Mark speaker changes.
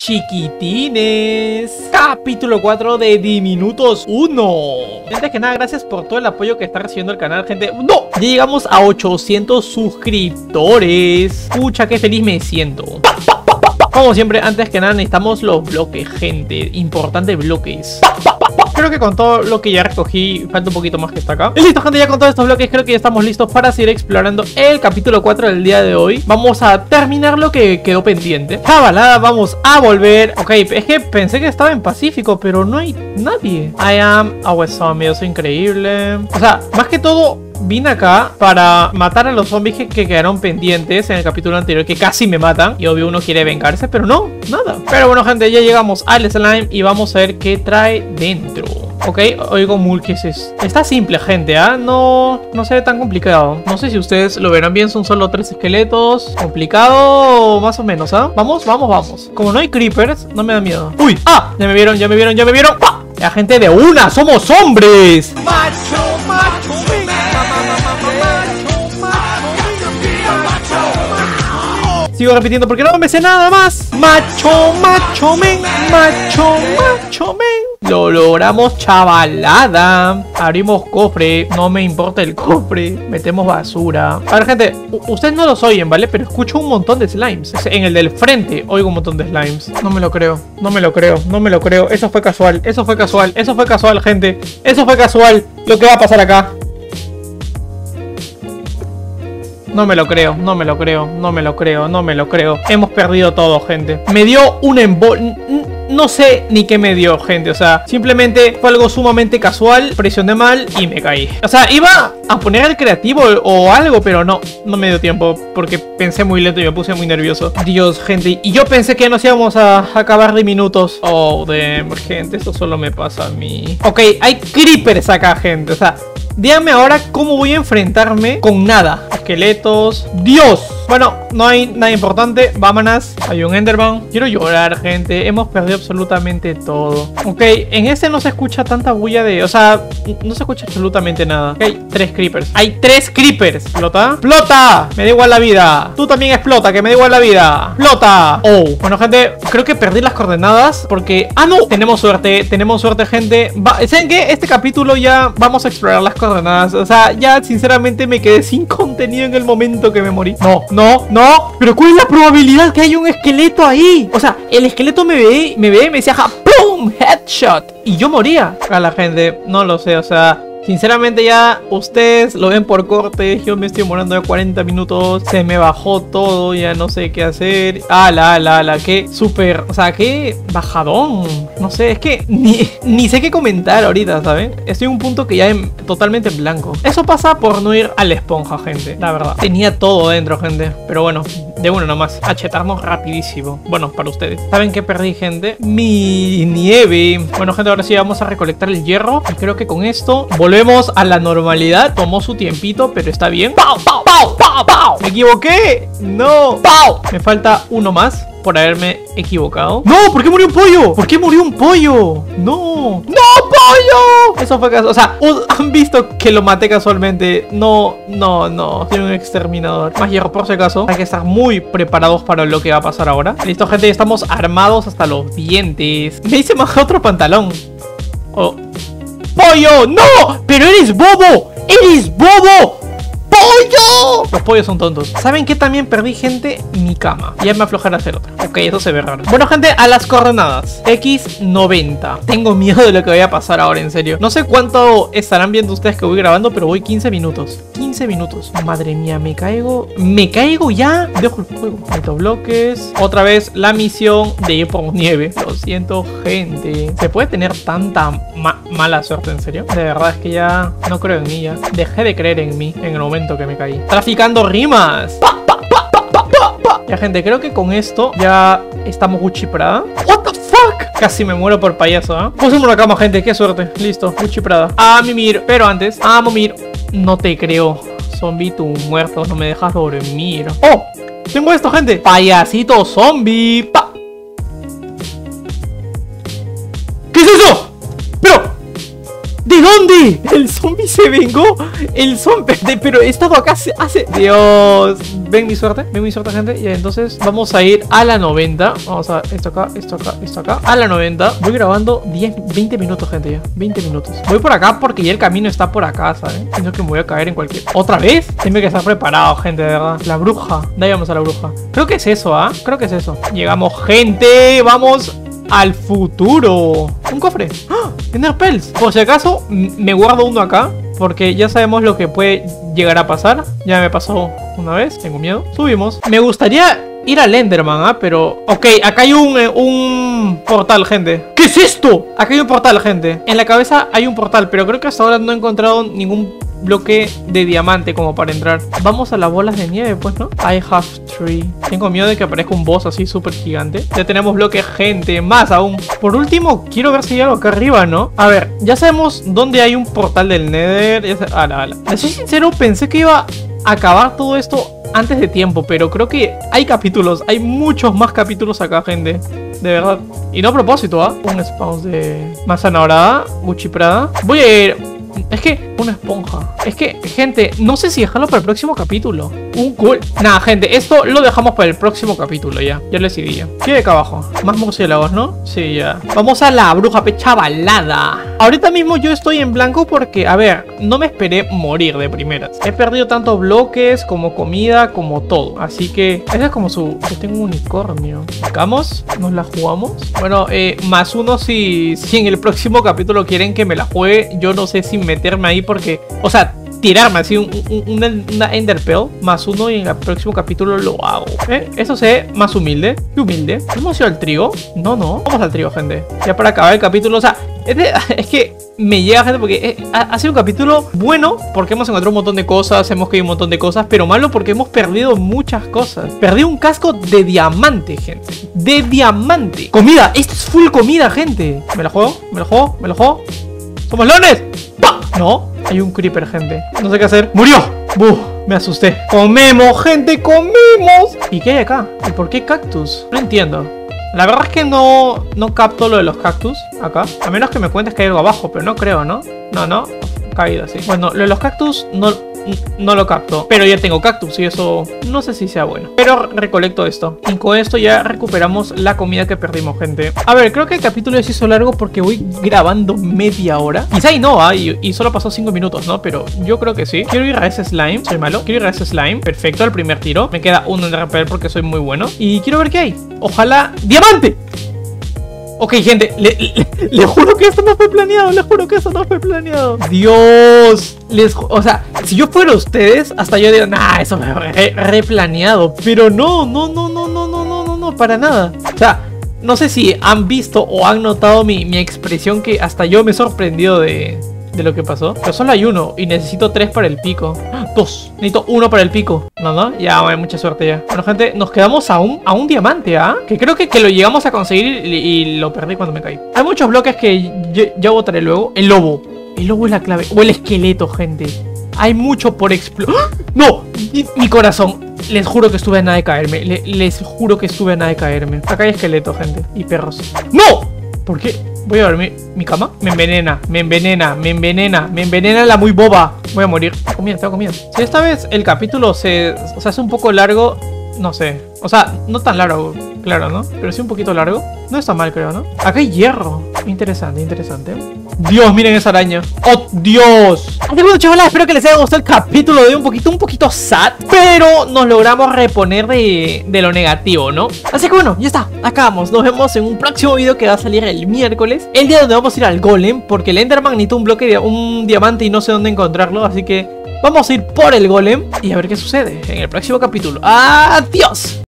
Speaker 1: chiquitines, capítulo 4 de Diminutos 1. Antes que nada, gracias por todo el apoyo que está recibiendo el canal, gente. ¡No! Ya llegamos a 800 suscriptores. Pucha, qué feliz me siento. Como siempre, antes que nada necesitamos los bloques, gente. Importantes bloques. Creo que con todo lo que ya recogí, falta un poquito más que está acá. Y listo, gente, ya con todos estos bloques creo que ya estamos listos para seguir explorando el capítulo 4 del día de hoy. Vamos a terminar lo que quedó pendiente. Chavalada, vamos a volver. Ok, es que pensé que estaba en Pacífico, pero no hay nadie. I am a West Zombie, eso es increíble. O sea, más que todo vine acá para matar a los zombies que quedaron pendientes en el capítulo anterior, que casi me matan. Y obvio uno quiere vengarse, pero no, nada. Pero bueno, gente, ya llegamos al slime y vamos a ver qué trae dentro. Ok, oigo mulquises. Está simple, gente, ¿ah? No se ve tan complicado. No sé si ustedes lo verán bien, son solo 3 esqueletos. Complicado, más o menos, ¿ah? Vamos. Como no hay creepers, no me da miedo. ¡Uy! ¡Ah! Ya me vieron. ¡Ah! La gente de una, somos hombres. Macho. Sigo repitiendo porque no me sé nada más. Macho men. Lo logramos, chavalada. Abrimos cofre. No me importa el cofre. Metemos basura. A ver, gente, ustedes no los oyen, ¿vale? Pero escucho un montón de slimes. En el del frente oigo un montón de slimes. No me lo creo. Eso fue casual, gente. Eso fue casual. Lo que va a pasar acá. No me lo creo. Hemos perdido todo, gente. Me dio un no sé ni qué me dio, gente. O sea, simplemente fue algo sumamente casual. Presioné mal y me caí. O sea, iba a poner el creativo o algo, pero no me dio tiempo porque pensé muy lento y me puse muy nervioso. Dios, gente. Y yo pensé que nos íbamos a acabar de minutos. Oh, damn, gente. Esto solo me pasa a mí. Ok, hay creepers acá, gente. O sea, díganme ahora cómo voy a enfrentarme con nada. Esqueletos. ¡Dios! Bueno, no hay nada importante. Vámonos. Hay un Enderman. Quiero llorar, gente. Hemos perdido absolutamente todo. Ok, en este no se escucha tanta bulla de... O sea, no se escucha absolutamente nada. Ok, 3 creepers. Hay 3 creepers. ¿Explota? ¡Explota! Me da igual la vida. Tú también explota, que me da igual la vida. ¡Explota! Oh, bueno, gente, creo que perdí las coordenadas porque... ¡Ah, no! Tenemos suerte, gente. ¿Saben qué? Este capítulo ya vamos a explorar las coordenadas. O sea, ya sinceramente me quedé sin contenido en el momento que me morí. No. Pero ¿cuál es la probabilidad que haya un esqueleto ahí? O sea, el esqueleto me ve, me decía, ¡pum! Headshot. Y yo moría. A la gente, no lo sé, o sea... Sinceramente ya ustedes lo ven por corte. Yo me estoy demorando ya 40 minutos. Se me bajó todo, ya no sé qué hacer. Qué súper, o sea, qué bajadón. No sé, es que ni sé qué comentar ahorita, ¿saben? Estoy en un punto que ya totalmente en blanco. Eso pasa por no ir a la esponja, gente. La verdad, tenía todo dentro, gente. Pero bueno, de uno nomás, a chetarnos rapidísimo. Bueno, para ustedes. ¿Saben qué perdí, gente? Mi nieve. Bueno, gente, ahora sí vamos a recolectar el hierro. Y creo que con esto volvemos a la normalidad. Tomó su tiempito, pero está bien. ¡Pau! ¡Me equivoqué! ¡No! ¡Pau! Me falta uno más por haberme equivocado. ¡No! ¿Por qué murió un pollo? ¡No! ¡Pollo! Eso fue casual. O sea, ¿han visto que lo maté casualmente? No. Soy un exterminador. Más hierro, por si acaso. Hay que estar muy preparados para lo que va a pasar ahora. Listo, gente. Ya estamos armados hasta los dientes. Me hice más otro pantalón. Oh. ¡Pollo! ¡No! ¡Pero eres bobo! ¡Pollo! Los pollos son tontos. ¿Saben qué también perdí, gente? Mi cama. Ya me aflojará hacer otra. Ok, eso se ve raro. Bueno, gente, a las coordenadas. X90. Tengo miedo de lo que vaya a pasar ahora, en serio. No sé cuánto estarán viendo ustedes que voy grabando, pero voy 15 minutos. 15 minutos. Madre mía, me caigo ya. Dejo el fuego. Meto bloques. Otra vez la misión de ir por nieve. Lo siento, gente. ¿Se puede tener tanta mala suerte, en serio? De verdad es que ya no creo en mí ya. Dejé de creer en mí en el momento que me caí. Traficando rimas. Ya, gente, creo que con esto ya estamos Gucci Prada. What the fuck? Casi me muero por payaso, ¿eh? Pusimos la cama, gente, qué suerte. Listo, Gucci Prada. A mimir, pero antes, a momir. No te creo. Zombie, tú muerto, no me dejas dormir. ¡Oh! Tengo esto, gente. Payasito zombie. ¿Qué es eso? Pero, ¿de ¿De dónde? El zombie se vengó. El zombie. Pero he estado acá hace... Dios. Ven mi suerte, gente. Y entonces vamos a ir a la 90. Vamos a esto acá, esto acá, esto acá. A la 90. Voy grabando 20 minutos, gente, ya. 20 minutos. Voy por acá porque ya el camino está por acá, ¿sabes? Siento que me voy a caer en cualquier... ¿Otra vez? Tiene que estar preparado, gente, de verdad. La bruja. De ahí vamos a la bruja. Creo que es eso, ¿ah? Creo que es eso. Llegamos, gente. Vamos al futuro. Un cofre. ¡Ah! Ender Pearls. Por si acaso, me guardo uno acá, porque ya sabemos lo que puede llegar a pasar. Ya me pasó una vez. Tengo miedo. Subimos. Me gustaría ir al Enderman, ¿ah? Pero... Ok, acá hay un portal, gente. ¿Qué es esto? Acá hay un portal, gente. En la cabeza hay un portal, pero creo que hasta ahora no he encontrado ningún bloque de diamante como para entrar. Vamos a las bolas de nieve, pues, ¿no? I have tree. Tengo miedo de que aparezca un boss así súper gigante. Ya tenemos bloque, gente. Más aún. Por último, quiero ver si hay algo acá arriba, ¿no? A ver, ya sabemos dónde hay un portal del Nether. Ala. Les soy sincero, pensé que iba a acabar todo esto antes de tiempo, pero creo que hay capítulos. Hay muchos más capítulos acá, gente. De verdad. Y no a propósito, ¿ah? Un spawn de manzana dorada, Gucci Prada. Voy a ir... Es que, una esponja. Es que, gente, no sé si dejarlo para el próximo capítulo. Un cool. Nada, gente, esto lo dejamos para el próximo capítulo ya. Ya lo decidí ya. ¿Qué hay acá abajo? Más murciélagos, ¿no? Sí, ya. Vamos a la bruja pechabalada. Ahorita mismo yo estoy en blanco porque, a ver, no me esperé morir de primeras. He perdido tanto bloques como comida, como todo. Así que, esa es como su... Yo tengo un unicornio. ¿Sacamos? ¿Nos la jugamos? Bueno, más uno si en el próximo capítulo quieren que me la juegue. Yo no sé si meterme ahí porque... O sea... tirarme así una Ender Pearl más uno y en el próximo capítulo lo hago. Eso se ve más humilde. Qué humilde. ¿Hemos ido al trigo? No. Vamos al trigo, gente. Ya para acabar el capítulo. O sea, es que me llega, gente, porque ha sido un capítulo bueno porque hemos encontrado un montón de cosas, hemos caído un montón de cosas, pero malo porque hemos perdido muchas cosas. Perdí un casco de diamante, gente. De diamante. Comida. Esto es full comida, gente. ¿Me la juego? ¡Somos leones! ¡Pah! No, hay un creeper, gente. No sé qué hacer. ¡Murió! ¡Buf! Me asusté. ¡Comemos, gente! ¡Comemos! ¿Y qué hay acá? ¿Y por qué cactus? No entiendo. La verdad es que no capto lo de los cactus acá. A menos que me cuentes que hay algo abajo, pero no creo, ¿no? No. Caída, sí. Bueno, lo de los cactus no lo capto. Pero ya tengo cactus y eso no sé si sea bueno. Pero recolecto esto. Y con esto ya recuperamos la comida que perdimos, gente. A ver, creo que el capítulo se hizo largo porque voy grabando media hora. Quizá y no, y solo pasó 5 minutos, ¿no? Pero yo creo que sí. Quiero ir a ese slime. Soy malo. Quiero ir a ese slime. Perfecto, el primer tiro. Me queda uno en repel porque soy muy bueno. Y quiero ver qué hay. Ojalá... ¡Diamante! Ok, gente, le juro que esto no fue planeado. Dios. O sea, si yo fuera ustedes, hasta yo digo, nah, eso me replaneado. Pero no, para nada. O sea, no sé si han visto o han notado mi expresión, que hasta yo me he sorprendido de lo que pasó. Pero solo hay uno y necesito 3 para el pico. 2. Necesito 1 para el pico. No. Ya, hay mucha suerte ya. Bueno, gente, nos quedamos a un diamante, ¿ah? Que creo que lo llegamos a conseguir y lo perdí cuando me caí. Hay muchos bloques que ya botaré luego. El lobo. El lobo es la clave. O el esqueleto, gente. Hay mucho por explorar. ¡Ah! ¡No! Mi corazón. Les juro que estuve a nada de caerme. Les juro que estuve a nada de caerme. Acá hay esqueletos, gente. Y perros. ¡No! ¿Por qué? Voy a dormir. ¿Mi cama? Me envenena la muy boba. Voy a morir. Tengo comida. Si esta vez el capítulo se hace un poco largo, no sé. O sea, no tan largo, claro, ¿no? Pero sí un poquito largo. No está mal, creo, ¿no? Acá hay hierro. Interesante. Dios, miren esa araña. ¡Oh, Dios! Así que bueno, chavales, espero que les haya gustado el capítulo de un poquito sad. Pero nos logramos reponer de lo negativo, ¿no? Así que bueno, ya está. Acabamos. Nos vemos en un próximo video que va a salir el miércoles. El día donde vamos a ir al golem, porque el Enderman necesita un bloque de un diamante y no sé dónde encontrarlo. Así que vamos a ir por el golem y a ver qué sucede en el próximo capítulo. ¡Adiós!